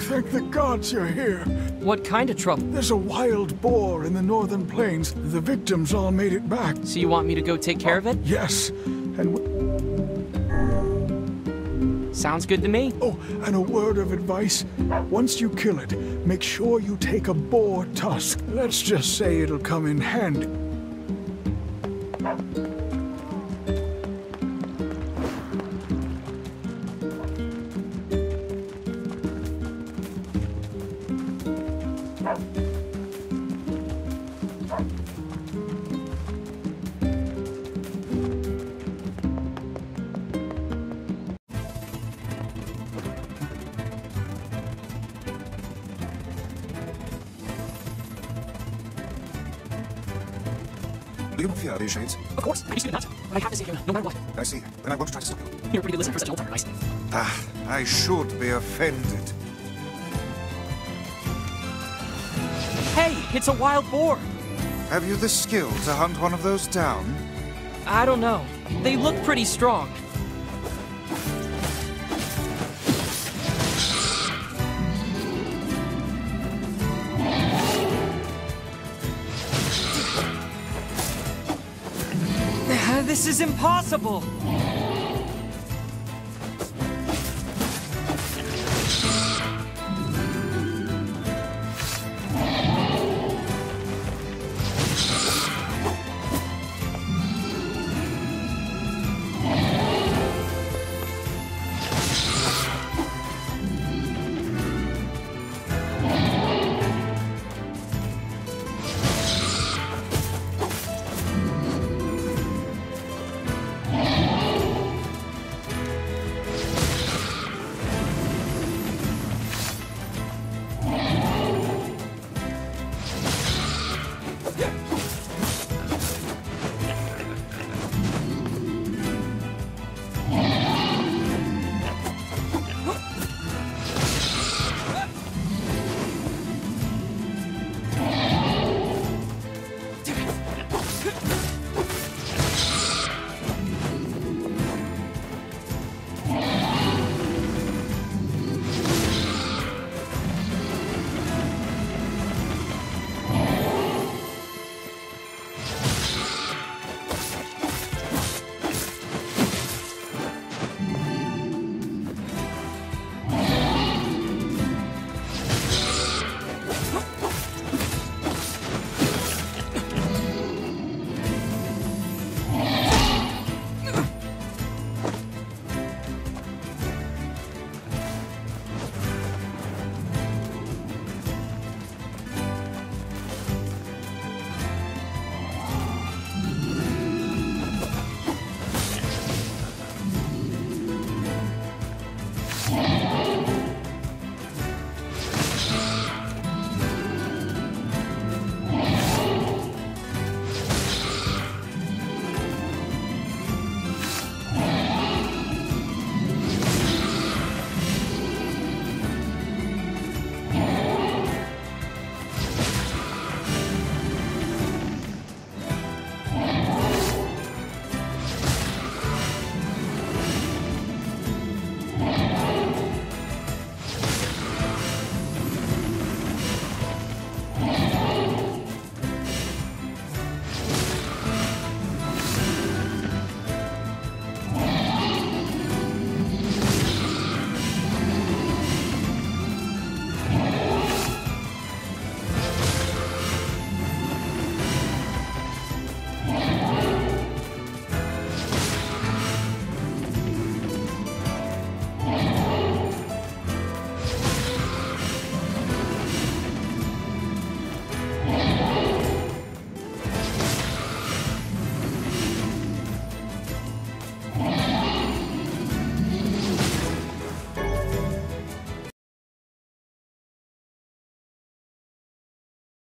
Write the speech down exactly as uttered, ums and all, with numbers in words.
thank the gods you're here. What kind of trouble? There's a wild boar in the northern plains. The victims all made it back. So you want me to go take care of it? Yes, and... W Sounds good to me. Oh, and a word of advice. Once you kill it, make sure you take a boar tusk. Let's just say it'll come in handy. Do you not fear these shades? Of course, I used to do that, but I have to stay here no matter what. I see. Then I won't try to stop you. You're a pretty good listener for such old advice. Ah, I should be offended. Hey, it's a wild boar. Have you the skill to hunt one of those down? I don't know. They look pretty strong. This is impossible!